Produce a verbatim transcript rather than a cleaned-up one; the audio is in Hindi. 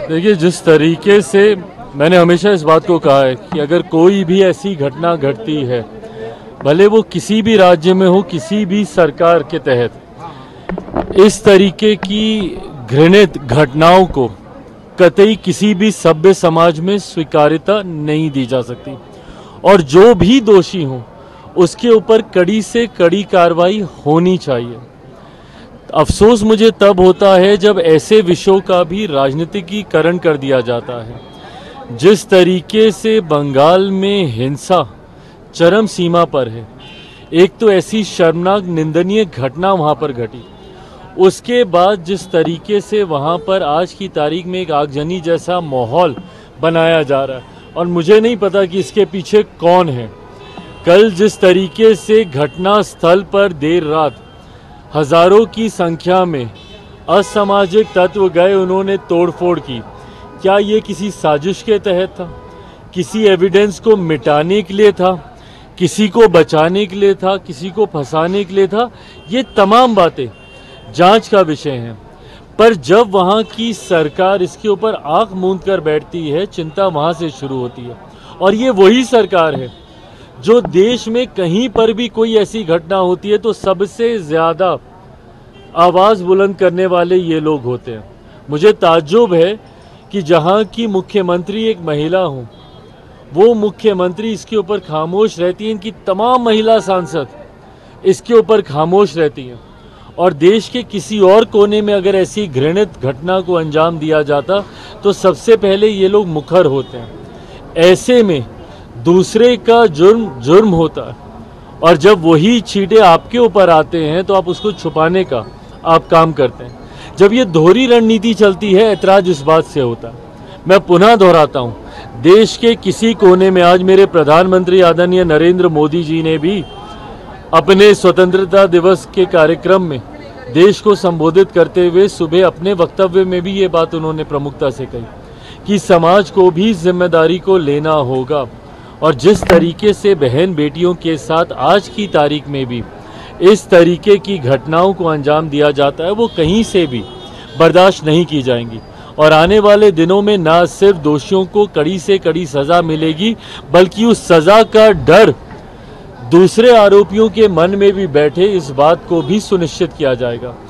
देखिए, जिस तरीके से मैंने हमेशा इस बात को कहा है कि अगर कोई भी ऐसी घटना घटती है, भले वो किसी भी राज्य में हो, किसी भी सरकार के तहत, इस तरीके की घृणित घटनाओं को कतई किसी भी सभ्य समाज में स्वीकार्यता नहीं दी जा सकती और जो भी दोषी हों उसके ऊपर कड़ी से कड़ी कार्रवाई होनी चाहिए। अफसोस मुझे तब होता है जब ऐसे विषयों का भी राजनीतिकीकरण कर दिया जाता है। जिस तरीके से बंगाल में हिंसा चरम सीमा पर है, एक तो ऐसी शर्मनाक निंदनीय घटना वहाँ पर घटी, उसके बाद जिस तरीके से वहाँ पर आज की तारीख में एक आगजनी जैसा माहौल बनाया जा रहा है और मुझे नहीं पता कि इसके पीछे कौन है। कल जिस तरीके से घटना स्थल पर देर रात हजारों की संख्या में असामाजिक तत्व गए, उन्होंने तोड़फोड़ की, क्या ये किसी साजिश के तहत था? किसी एविडेंस को मिटाने के लिए था? किसी को बचाने के लिए था? किसी को फंसाने के लिए था? ये तमाम बातें जांच का विषय हैं। पर जब वहाँ की सरकार इसके ऊपर आंख मूंद कर बैठती है, चिंता वहाँ से शुरू होती है। और ये वही सरकार है जो देश में कहीं पर भी कोई ऐसी घटना होती है तो सबसे ज़्यादा आवाज़ बुलंद करने वाले ये लोग होते हैं। मुझे ताज्जुब है कि जहाँ की मुख्यमंत्री एक महिला हो, वो मुख्यमंत्री इसके ऊपर खामोश रहती हैं, इनकी तमाम महिला सांसद इसके ऊपर खामोश रहती हैं। और देश के किसी और कोने में अगर ऐसी घृणित घटना को अंजाम दिया जाता तो सबसे पहले ये लोग मुखर होते हैं। ऐसे में दूसरे का जुर्म जुर्म होता है और जब वही छींटे आपके ऊपर आते हैं तो आप उसको छुपाने का आप काम करते हैं। जब ये दोहरी रणनीति चलती है, ऐतराज इस बात से होता है। मैं पुनः दोहराता हूँ, देश के किसी कोने में आज मेरे प्रधानमंत्री आदरणीय नरेंद्र मोदी जी ने भी अपने स्वतंत्रता दिवस के कार्यक्रम में देश को संबोधित करते हुए सुबह अपने वक्तव्य में भी ये बात उन्होंने प्रमुखता से कही कि समाज को भी जिम्मेदारी को लेना होगा। और जिस तरीके से बहन बेटियों के साथ आज की तारीख में भी इस तरीके की घटनाओं को अंजाम दिया जाता है, वो कहीं से भी बर्दाश्त नहीं की जाएंगी। और आने वाले दिनों में ना सिर्फ दोषियों को कड़ी से कड़ी सज़ा मिलेगी, बल्कि उस सज़ा का डर दूसरे आरोपियों के मन में भी बैठे, इस बात को भी सुनिश्चित किया जाएगा।